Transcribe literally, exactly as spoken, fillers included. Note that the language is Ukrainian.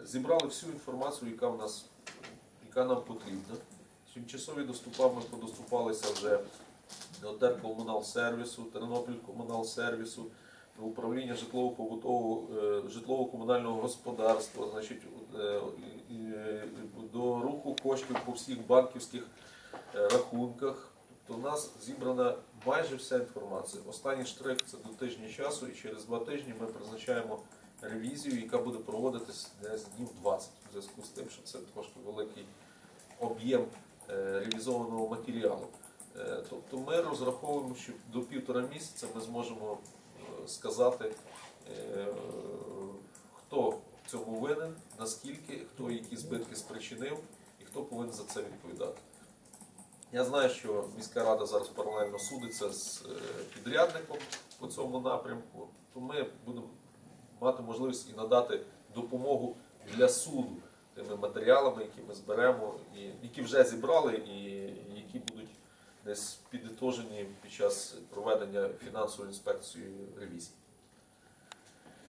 зібрали всю інформацію, яка, в нас, яка нам потрібна. Тимчасові доступа ми подоступалися вже до Теркомуналсервісу, Тернопількомуналсервісу, управління житлово-побутового, житлово-комунального господарства, значить, до руху коштів по всіх банківських рахунках. Тобто у нас зібрана майже вся інформація. Останній штрих – це до тижня часу, і через два тижні ми призначаємо ревізію, яка буде проводитись десь днів двадцять, у зв'язку з тим, що це трошки великий об'єм ревізованого матеріалу. Тобто ми розраховуємо, що до півтора місяця ми зможемо сказати, хто в цьому винен, наскільки, хто які збитки спричинив і хто повинен за це відповідати. Я знаю, що міська рада зараз паралельно судиться з підрядником по цьому напрямку, то ми будемо мати можливість і надати допомогу для суду тими матеріалами, які ми зберемо, і які вже зібрали і які будуть десь підітожені під час проведення фінансової інспекції ревізії.